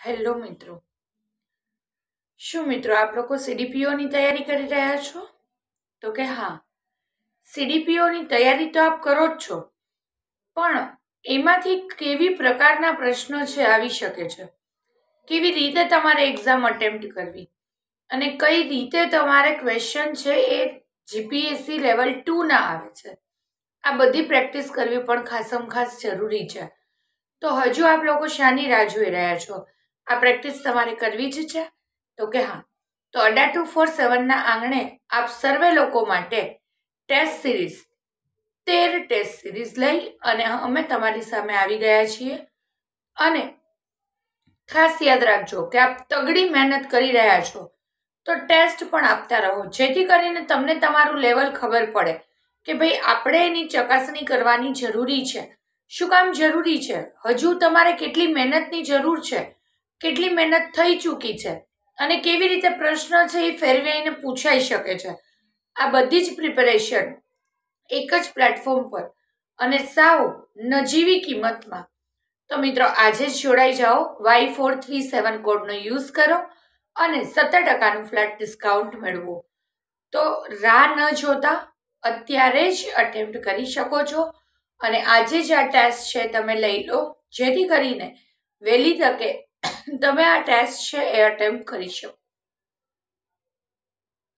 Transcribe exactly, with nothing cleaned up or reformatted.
Hello મિત્રો, શું મિત્રો આપ લોકો સીડીપીઓની તૈયારી કરી રહ્યા છો? તો કે હા, સીડીપીઓની તૈયારી તો આપ કરો જ છો, પણ એમાંથી કેવી પ્રકારના પ્રશ્નો છે આવી શકે છે, કેવી રીતે તમારે એક્ઝામ અટેમ્પ્ટ કરવી અને કઈ રીતે તમારે ક્વેશ્ચન છે એ જીપીએસસી લેવલ ટુ ના આવે છે, આ બધી પ્રેક્ટિસ કરવી પણ ખાસમ ખાસ જરૂરી છે. તો હજુ આપ લોકો શાની રાહ જોઈ રહ્યા છો? આ પ્રેક્ટિસ તમારે કરવી જ છે. તો કે હા, તો અડા ટુ ફોર સેવનના આંગણે આપ સર્વે લોકો માટે ટેસ્ટ સિરીઝ તેર ટેસ્ટ સિરીઝ લઈ અને અમે તમારી સામે આવી ગયા છીએ. અને ખાસ યાદ રાખજો કે આપ તગડી મહેનત કરી રહ્યા છો તો ટેસ્ટ પણ આપતા રહો, જેથી કરીને તમને તમારું લેવલ ખબર પડે કે ભાઈ આપણે એની ચકાસણી કરવાની જરૂરી છે. શું કામ જરૂરી છે? હજુ તમારે કેટલી મહેનતની જરૂર છે, કેટલી મહેનત થઈ ચૂકી છે અને કેવી રીતે પ્રશ્ન છે એ ફેરવાઈને પૂછાઈ શકે છે. આ બધી જ પ્રિપેરેશન એક જ પ્લેટફોર્મ પર અને સાવ નજીવી કિંમતમાં. તો મિત્રો આજે જ જોડાઈ જાઓ, વાય ફોર થ્રી સેવન કોડનો યુઝ કરો અને સત્તર ટકાનું ફ્લેટ ડિસ્કાઉન્ટ મેળવો. તો રાહ ન જોતા અત્યારે જ અટેમ્પ્ટ કરી શકો છો અને આજે જ આ ટેસ્ટ છે તમે લઈ લો, જેથી કરીને વહેલી તકે તમે આ ટેસ્ટ છે એ અટેમ્પ્ટ કરી શકો.